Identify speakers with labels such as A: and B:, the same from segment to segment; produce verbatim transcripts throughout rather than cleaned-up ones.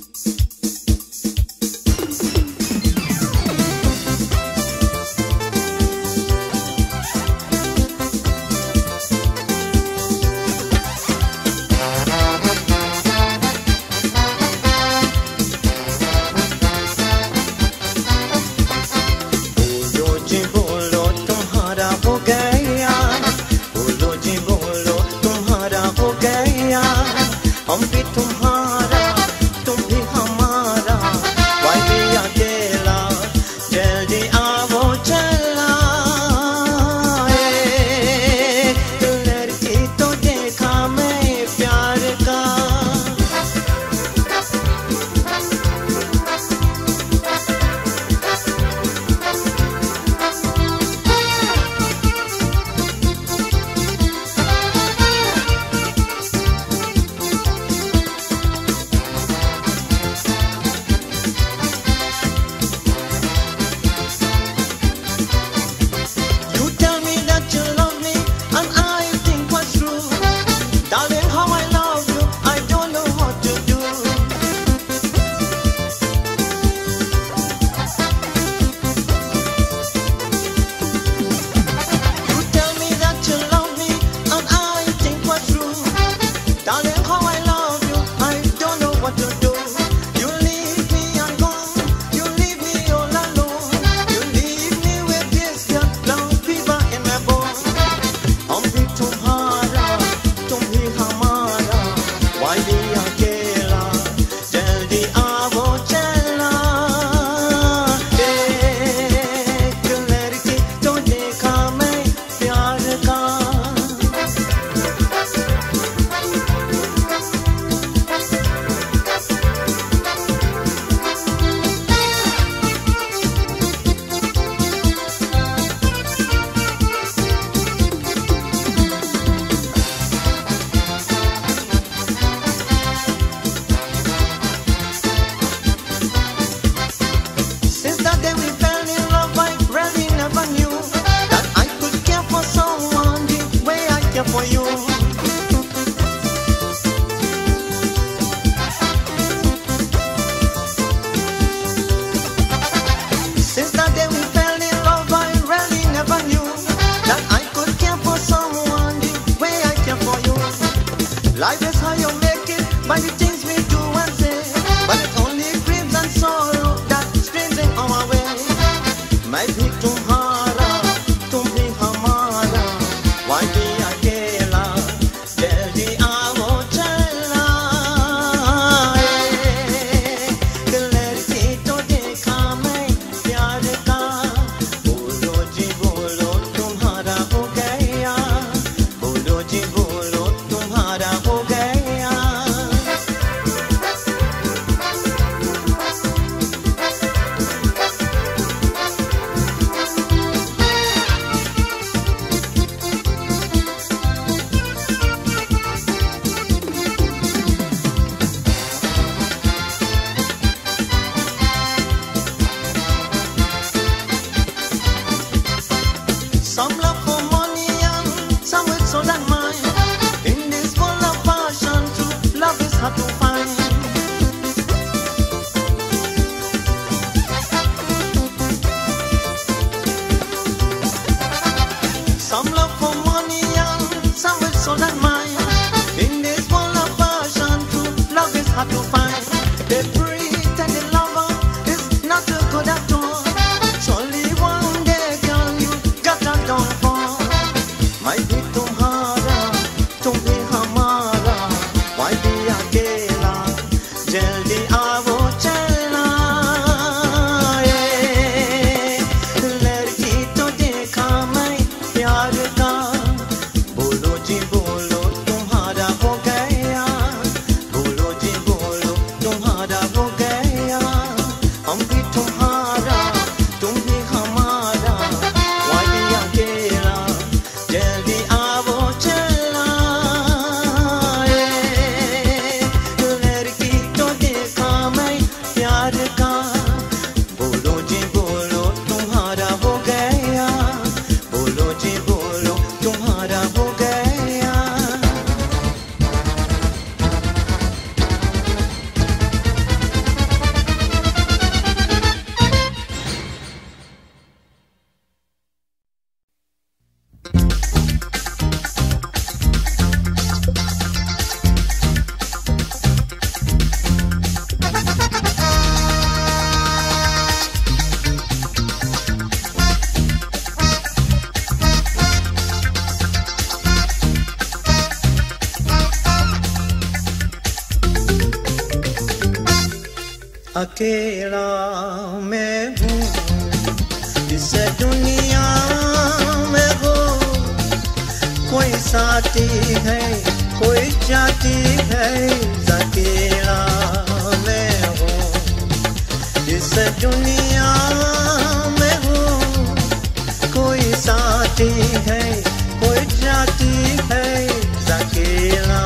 A: हम भी तुम्हारा तुम भी हमारा वाई भी अकेला जल्दी आओ चला लड़की तो देखा मैं प्यार का for you. Since that day we fell in love, I really never knew that I could care for someone the way I care for you. Life is how you make it by the things we do and say, but it's only grief and sorrow that streams in our way. My big tumhara, tum bhi hamara, why be akela? Jaldi aao chala, the ladki to dekha main pyar ka. Bolo ji bolo, tumhara ho gaya. Bolo ji bolo, tumhara ho gaya. Some love for money and some with soul and mind. In this world of passion, true love is hard to find. Some love for money and some with soul and mind. In this world of passion, true love is hard to find. The pretend the lover is not too good at all. Surely one day, girl, you got a downfall. My bhi tumhara, tum bhi hamara, why be akela? Jaldi aao chala, ladki to dekha main pyar ka. Bolo ji bolo, tumhara ho gaya. Bolo ji bolo. अकेला मैं हूँ इस दुनिया में हो कोई साथी है कोई जाती है अकेला मैं हूँ इस दुनिया में हो कोई साथी है कोई जाती है अकेला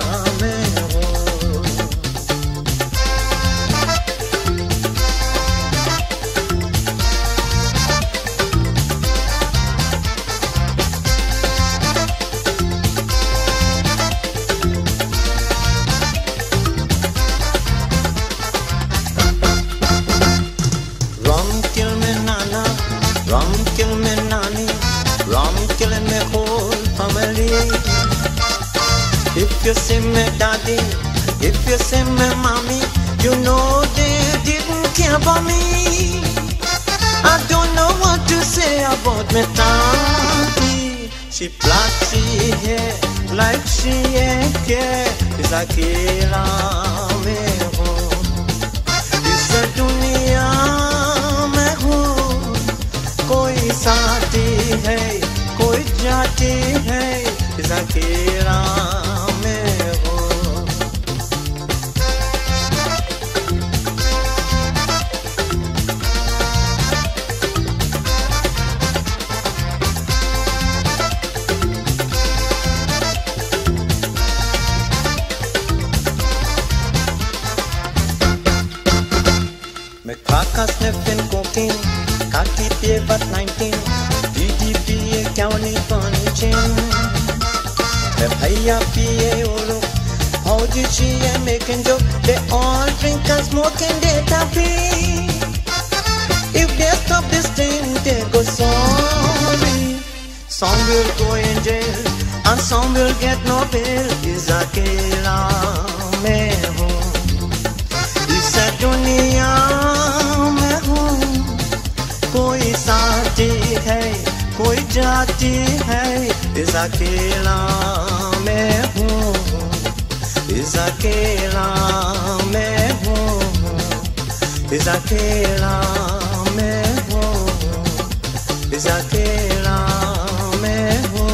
A: If you see me daddy, if you see me mommy, you know they didn't care for me. I don't know what to say about me auntie. She black, she hair, like she ain't care. Is अकेला मैं हूँ इस दुनिया में हूँ कोई साथी है कोई जाती है इस अकेला Cracker sniffing cocaine, cocky babe at nineteen, D D P A county funny chin. The higher P A Olo, how did she ain't making joke? They all drink and smoke and they happy. If they stop this thing, they go sorry. Some will go in jail and some will get no bail. Is अकेला मैं हूँ इस दुनिया कोई साथी है कोई जाती है इस अकेला मैं हूँ इस अकेला मैं हूँ इस अकेला मैं हूँ इस अकेला मैं हूँ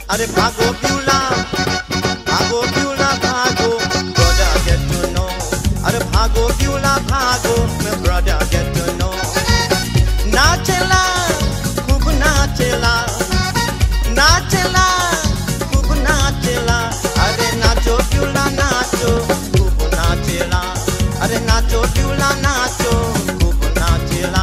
A: अरे भागो ब्यूला, भागो ब्यूला भागो, brother get to know. अरे भागो ब्यूला भागो, my brother get to know. नाचेला, खूब नाचेला, नाचेला, खूब नाचेला. अरे नाचो ब्यूला नाचो, खूब नाचेला. अरे नाचो ब्यूला नाचो, खूब नाचेला.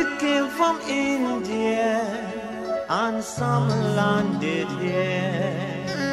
A: it came from India and some landed here.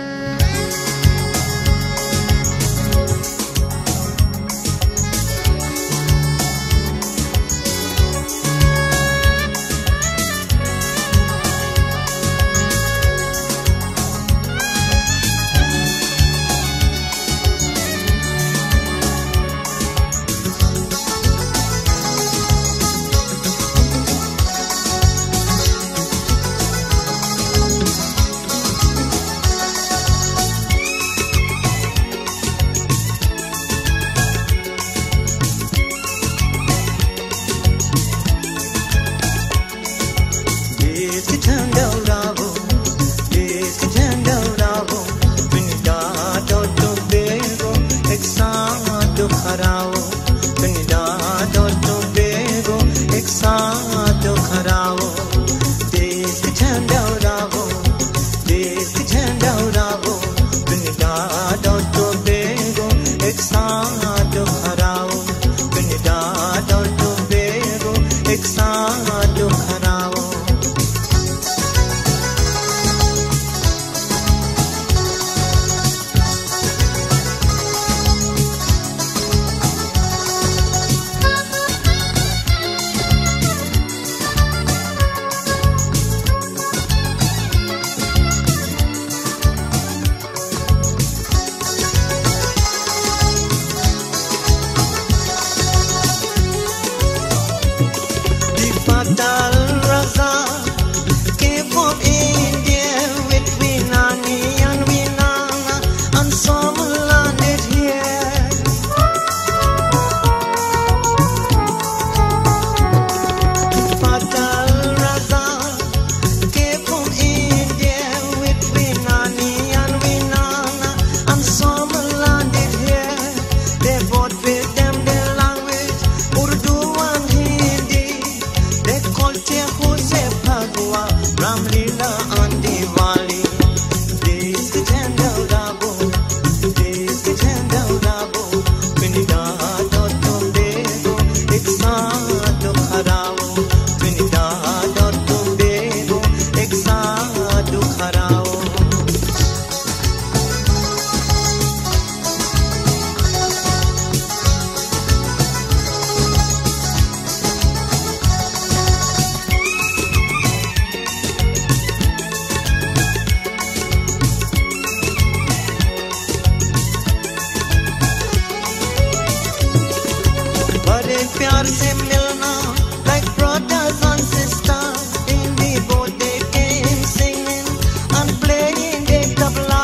A: प्यार से मिलना like brothers and sisters in the boat they came singing and playing the tabla.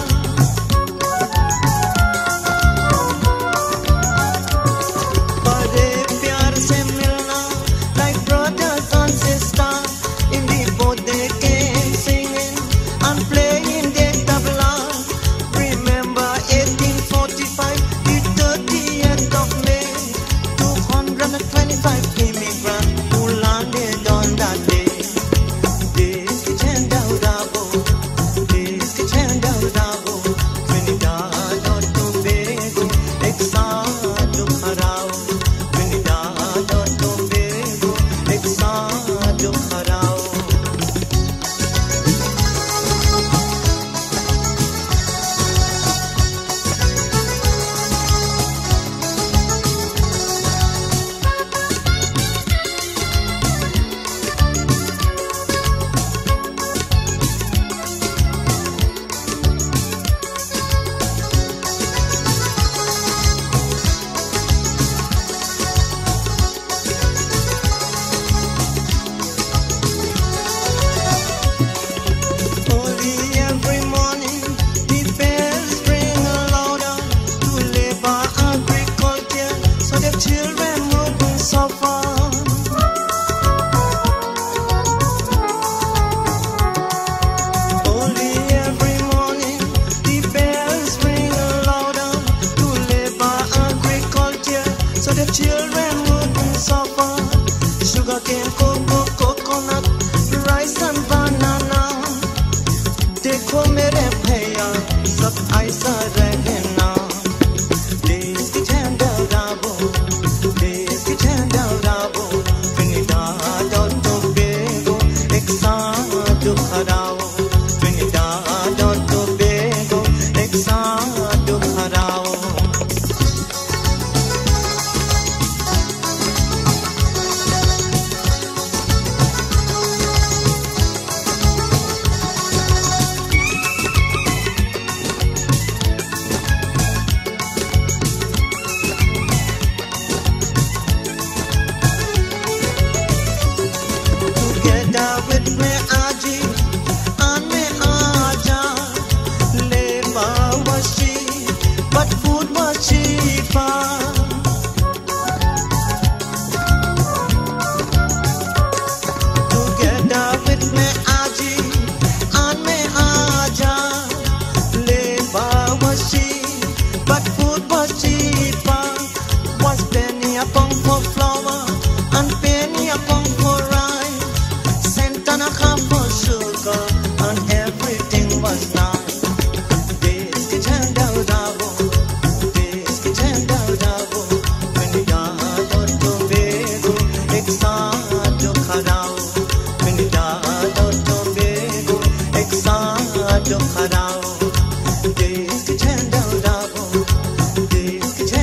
A: बड़े प्यार से मिलना like brothers and sisters in the boat they came singing and playing the tabla. Remember eighteen forty-five, the thirtieth of May, two hundred twenty-five food was cheaper. Together with me Aji and me Aja, labor was cheap, but food was cheaper. Was penny a pound for flour and penny a pound for rice, cent and a half for sugar, and everything was nice. Biscuit and davo, biscuit and davo, when you got out to Tobago, exado kharao, when you got out to Tobago, exado kharao. Biscuit and davo, biscuit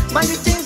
A: by the things